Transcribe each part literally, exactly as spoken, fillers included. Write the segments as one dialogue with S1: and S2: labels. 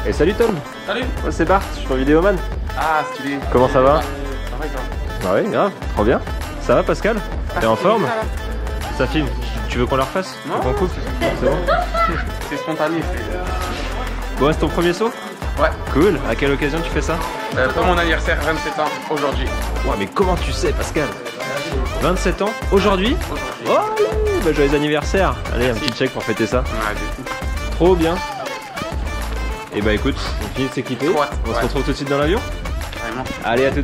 S1: Et salut Tom.
S2: Salut.
S1: Moi c'est Bart, je suis ton vidéoman.
S2: Ah stylé.
S1: Comment ça va?
S2: Ça va et toi?
S1: Bah oui, grave, trop bien. Ça va Pascal?
S2: Ah,
S1: t'es en forme?
S2: Ça,
S1: ça filme. Tu veux qu'on la refasse?
S2: Non,
S1: qu'on coupe? C'est bon.
S2: c'est spontané. C'est...
S1: Bon, c'est ton premier saut?
S2: Ouais.
S1: Cool. À quelle occasion tu fais ça?
S2: euh, Pour mon anniversaire, vingt-sept ans, aujourd'hui.
S1: Ouais, mais comment tu sais Pascal? vingt-sept ans? Aujourd'hui?
S2: Aujourd'hui.
S1: Oh, bah joyeux anniversaire. Allez, un petit check pour fêter ça.
S2: Ouais, du coup.
S1: Trop bien. Et bah écoute, on finit de s'équiper.
S2: Ouais,
S1: on
S2: ouais.
S1: se retrouve tout de suite dans l'avion.
S2: Vraiment.
S1: Allez, à toutes.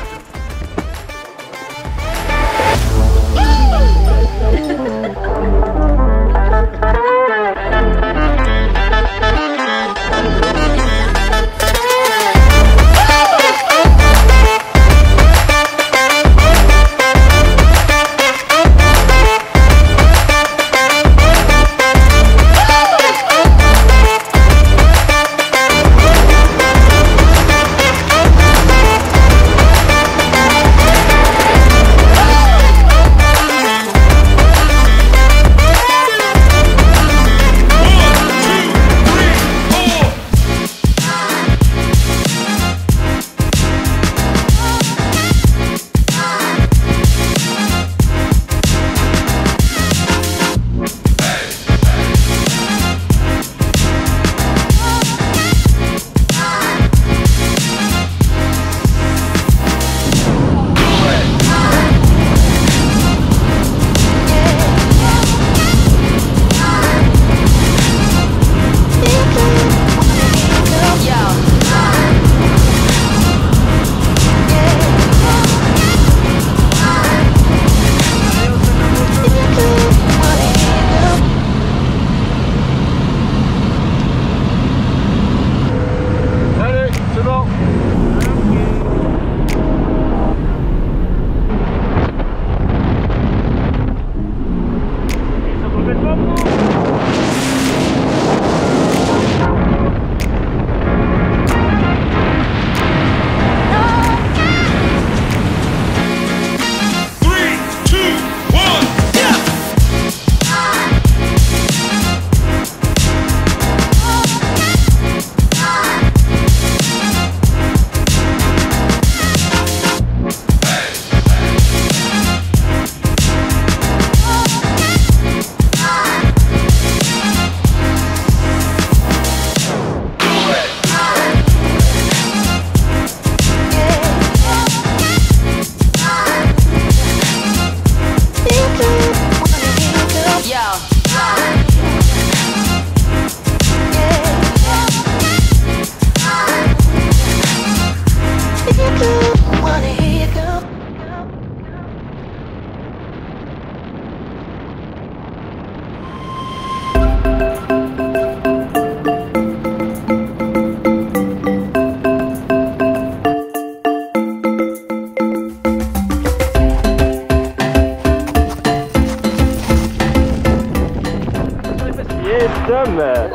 S1: Tom.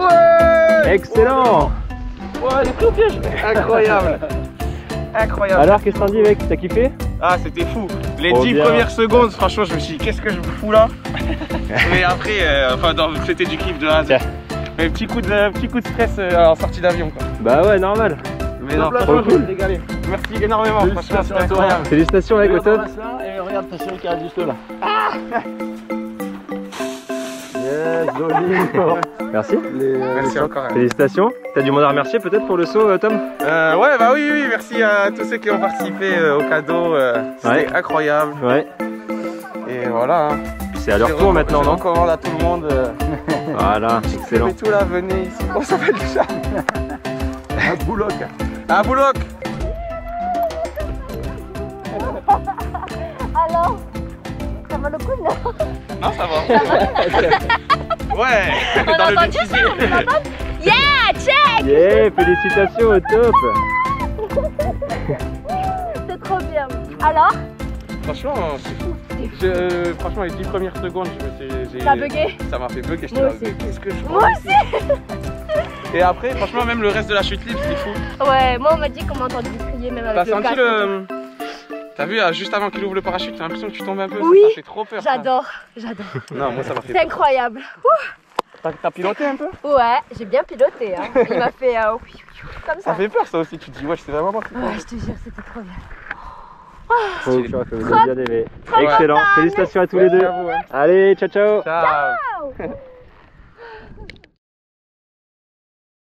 S2: Ouais.
S1: Excellent.
S2: Ouais, j'ai tout piège. Incroyable. Incroyable.
S1: Alors, qu'est-ce qu'on dit mec? T'as kiffé?
S2: Ah, c'était fou. Les
S1: Trop
S2: dix
S1: bien.
S2: premières secondes, franchement, je me suis dit, qu'est-ce que je fous là? Mais après, euh, enfin, c'était du kiff de A à Z. Mais petit coup de, petit coup de stress euh, en sortie d'avion quoi.
S1: Bah ouais, normal.
S2: Mais non,
S1: trop cool.
S2: régalé. Merci énormément, franchement, c'est incroyable.
S1: Félicitations mec, au top.
S3: Et regarde ta chérie qui reste juste là.
S1: Yes, joli. Merci.
S3: Les,
S2: Merci
S3: les
S2: encore. hein.
S1: Félicitations. T'as du monde à remercier peut-être pour le saut, euh, Tom?
S2: Euh, ouais, bah oui, oui, merci à tous ceux qui ont participé euh, au cadeau. Euh, C'était
S1: Ouais.
S2: incroyable.
S1: Ouais.
S2: Et voilà. Hein.
S1: C'est à leur tour maintenant,
S2: Je
S1: non?
S2: recommande à tout le monde. Euh,
S1: Voilà, excellent.
S2: Mais tout là, venez ici. Comment ça s'appelle déjà?
S3: Un bouloc.
S2: Un bouloc.
S4: Alors, ça va le coup, non?
S2: Non, ça va. Ouais.
S4: On a
S2: Dans le
S4: entendu ça,
S2: bêtisier.
S4: on a entendu. Yeah, check.
S1: Yeah, félicitations, au top.
S4: C'est trop bien. Alors,
S2: Franchement, c'est fou. Je, franchement, les dix premières secondes, je me suis. j'ai-
S4: t'as bugué?
S2: Ça m'a fait bugger. J'étais
S4: Moi
S2: là,
S4: aussi.
S2: mais qu'est-ce que je fais?
S4: Moi aussi.
S2: Et après, franchement, même le reste de la chute libre, c'était fou.
S4: Ouais, moi on m'a dit qu'on m'a entendu crier même
S2: T'as
S4: avec le
S2: senti
S4: casque.
S2: le. T'as vu, juste avant qu'il ouvre le parachute, t'as l'impression que tu tombes un peu.
S4: Oui.
S2: Ça, ça fait trop peur. ça.
S4: J'adore, j'adore.
S2: Non, moi ça m'a fait
S4: C'est
S2: peur.
S4: incroyable. Ouh.
S2: T'as t'as piloté un peu?
S4: Ouais, j'ai bien piloté. Hein. Il m'a fait euh, comme ça.
S2: Ça fait peur ça aussi, tu te dis ouais, je sais vraiment pas.
S4: Ouais, je te jure, c'était trop bien.
S1: Oh, je crois que vous avez bien aimé.
S4: trop
S1: Excellent.
S4: content.
S1: Félicitations à tous les deux.
S2: Bravo, hein.
S1: Allez, ciao ciao.
S2: Ciao.
S4: Ciao.